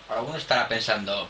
Alguno estará pensando,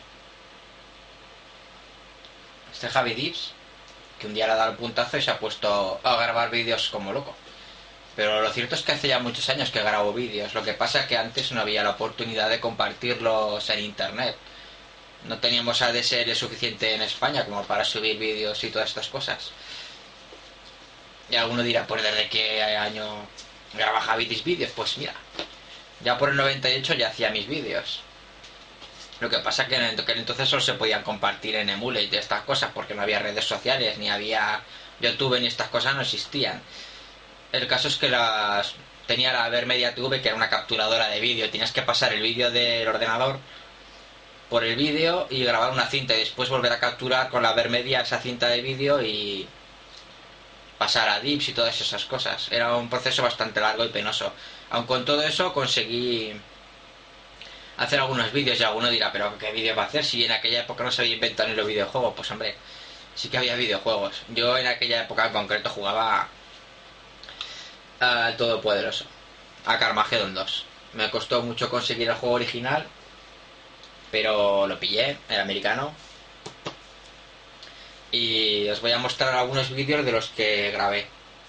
este Javi Dips, que un día le ha dado el puntazo y se ha puesto a grabar vídeos como loco. Pero lo cierto es que hace ya muchos años que grabo vídeos. Lo que pasa es que antes no había la oportunidad de compartirlos en internet. No teníamos ADSL suficiente en España como para subir vídeos y todas estas cosas. Y alguno dirá, pues ¿desde qué año graba Javidis vídeos? Pues mira, ya por el 98 ya hacía mis vídeos. Lo que pasa es que en aquel entonces solo se podían compartir en Emule y de estas cosas, porque no había redes sociales, ni había YouTube, ni estas cosas no existían. El caso es que tenía la Vermedia TV, que era una capturadora de vídeo. Tenías que pasar el vídeo del ordenador por el vídeo y grabar una cinta y después volver a capturar con la Vermedia esa cinta de vídeo y pasar a dips y todas esas cosas. Era un proceso bastante largo y penoso. Aun con todo eso conseguí hacer algunos vídeos y alguno dirá, pero ¿qué vídeo va a hacer si en aquella época no se había inventado ni los videojuegos? Pues hombre, sí que había videojuegos. Yo en aquella época en concreto jugaba al Todopoderoso, a Carmageddon 2. Me costó mucho conseguir el juego original, pero lo pillé, el americano. Y os voy a mostrar algunos vídeos de los que grabé.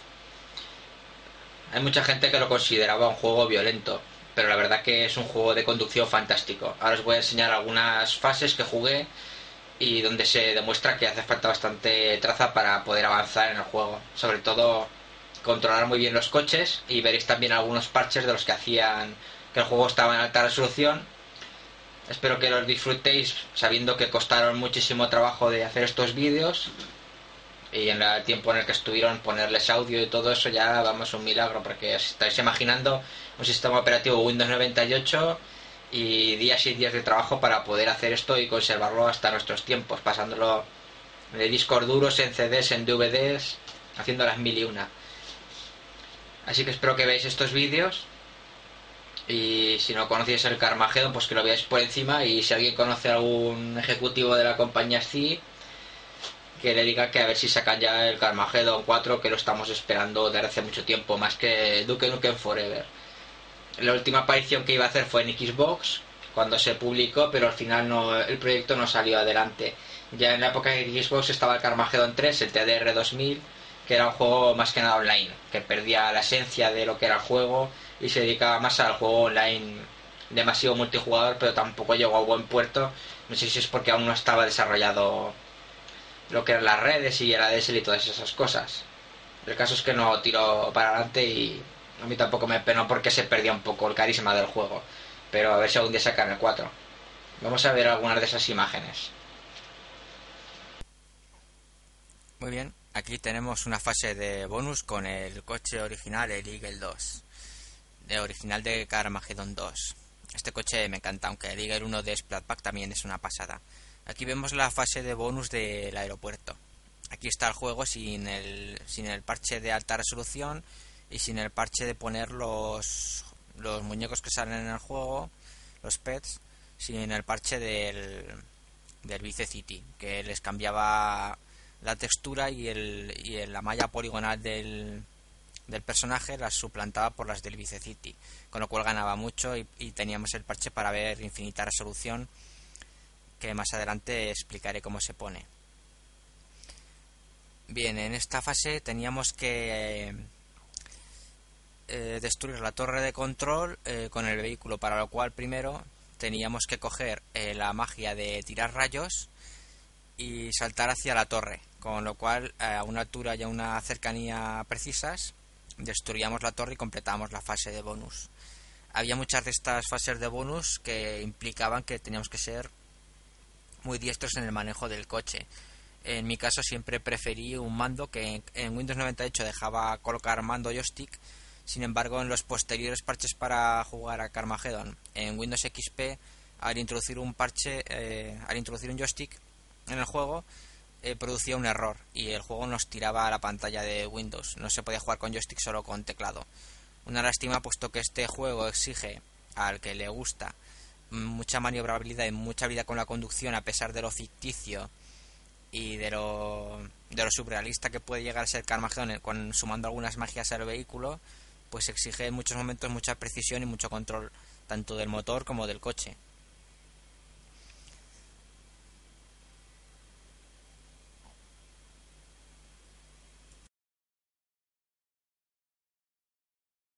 Hay mucha gente que lo consideraba un juego violento, pero la verdad que es un juego de conducción fantástico. Ahora os voy a enseñar algunas fases que jugué y donde se demuestra que hace falta bastante traza para poder avanzar en el juego. Sobre todo controlar muy bien los coches, y veréis también algunos parches de los que hacían que el juego estaba en alta resolución. Espero que los disfrutéis sabiendo que costaron muchísimo trabajo de hacer estos vídeos, y en el tiempo en el que estuvieron ponerles audio y todo eso ya vamos, un milagro, porque os estáis imaginando un sistema operativo Windows 98 y días y días de trabajo para poder hacer esto y conservarlo hasta nuestros tiempos, pasándolo de discos duros en CDs, en DVDs, haciendo las mil y una. Así que espero que veáis estos vídeos, y si no conocéis el Carmageddon, pues que lo veáis por encima, y si alguien conoce a algún ejecutivo de la compañía SCI, que le diga que a ver si sacan ya el Carmageddon 4, que lo estamos esperando desde hace mucho tiempo, más que Duke Nukem Forever. La última aparición que iba a hacer fue en Xbox, cuando se publicó, pero al final no, el proyecto no salió adelante. Ya en la época de Xbox estaba el Carmageddon 3, el TDR 2000, que era un juego más que nada online, que perdía la esencia de lo que era el juego y se dedicaba más al juego online demasiado multijugador, pero tampoco llegó a buen puerto. No sé si es porque aún no estaba desarrollado lo que eran las redes y el ADSL y todas esas cosas. El caso es que no tiró para adelante, y a mí tampoco me penó porque se perdía un poco el carisma del juego. Pero a ver si algún día sacan el 4. Vamos a ver algunas de esas imágenes. Muy bien, aquí tenemos una fase de bonus con el coche original, el Eagle 2, de original de Carmageddon 2. Este coche me encanta, aunque el Eagle 1 de Splatpack también es una pasada. Aquí vemos la fase de bonus del aeropuerto. Aquí está el juego sin el parche de alta resolución y sin el parche de poner los muñecos que salen en el juego, los pets, sin el parche del Vice City, que les cambiaba la textura y la malla poligonal del personaje las suplantaba por las del Vice City, con lo cual ganaba mucho, y teníamos el parche para ver infinita resolución, que más adelante explicaré cómo se pone. Bien, en esta fase teníamos que destruir la torre de control con el vehículo, para lo cual primero teníamos que coger la magia de tirar rayos y saltar hacia la torre, con lo cual a una altura y a una cercanía precisas destruíamos la torre y completábamos la fase de bonus. Había muchas de estas fases de bonus que implicaban que teníamos que ser muy diestros en el manejo del coche. En mi caso siempre preferí un mando, que en Windows 98 dejaba colocar mando joystick. Sin embargo, en los posteriores parches para jugar a Carmageddon en Windows XP, al introducir un joystick en el juego, producía un error y el juego nos tiraba a la pantalla de Windows. No se podía jugar con joystick, solo con teclado. Una lástima, puesto que este juego exige al que le gusta mucha maniobrabilidad y mucha habilidad con la conducción, a pesar de lo ficticio y de lo surrealista que puede llegar a ser Carmageddon, sumando algunas magias al vehículo, pues exige en muchos momentos mucha precisión y mucho control, tanto del motor como del coche.